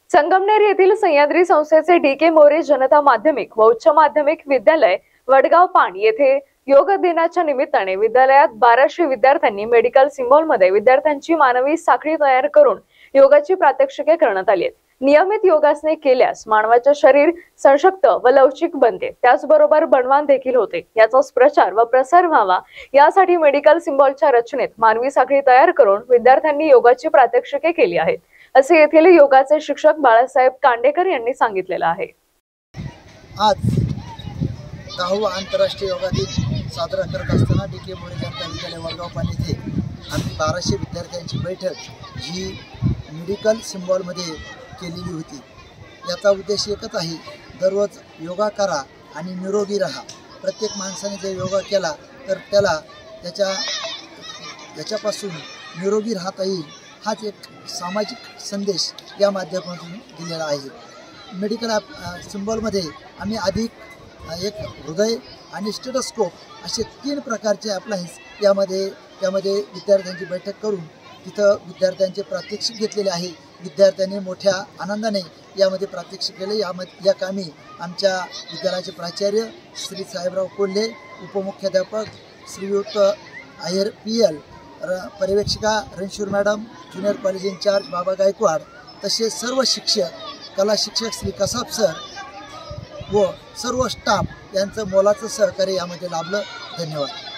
संगमनेर येथील सह्याद्री संस्थेचे डी.के. मोरे जनता माध्यमिक व उच्च माध्यमिक विद्यालय वडगाव पाण येथे योग दिनाच्या निमित्ताने विद्यालयात 1200 विद्यार्थ्यांनी मेडिकल सिम्बॉल मध्ये विद्यार्थ्यांची मानवी साखळी तयार करून योगाची प्रात्यक्षिके करण्यात आली आहेत। नियमित योगासने केल्यास मानवाचे शरीर सशक्त व लवचिक बनते, त्याचबरोबर बलवान देखील होते। याचाच प्रचार व प्रसार व्हावा यासाठी मेडिकल सिम्बॉलच्या रचनेत मानवी साखळी तयार करून विद्यार्थ्यांनी योगाची प्रात्यक्षिके केली आहेत, असे येथील योगाचे शिक्षक बाळासाहेब कांडेकर यांनी सांगितलेलं आहे। आज 10वा आंतरराष्ट्रीय योगा दिन साजरा करत असताना डी.के. मोरे जनता विद्यालय वडगाव पाण येथे आम्ही 1200 विद्यार्थ्यांची बैठक ही मेडिकल सिम्बॉलमध्ये केलेली होती। याचा उद्देश एकच आहे, दररोज योगा करा आणि निरोगी राहा। प्रत्येक माणसाने जर योगा केला तर त्याला याच्यापासून निरोगी राहता येईल, हाच एक सामाजिक संदेश या माध्यमातून दिलेला आहे। मेडिकल सिम्बॉलमध्ये आम्ही अधिक एक हृदय आणि स्टेथोस्कोप असे 3 प्रकारचे अप्लायन्स त्यामध्ये विद्यार्थ्यांची बैठक करून तिथं विद्यार्थ्यांचे प्रात्यक्षिक घेतलेले आहे। विद्यार्थ्यांनी मोठ्या आनंदाने यामध्ये प्रात्यक्षिक केले। या कामी आमच्या विद्यालयाचे प्राचार्य श्री साहेबराव कोल्हे, उपमुख्याध्यापक श्रीयुत अय्यर PL, पर्यवेक्षिका Ranshur madam, junior college incharge Baba Gaikwad, तसेच सर्व शिक्षक, कला शिक्षक श्री कसाब सर व सर्व स्टाफ यांचं मोलाचं सहकार्य यामध्ये लाभलं। धन्यवाद।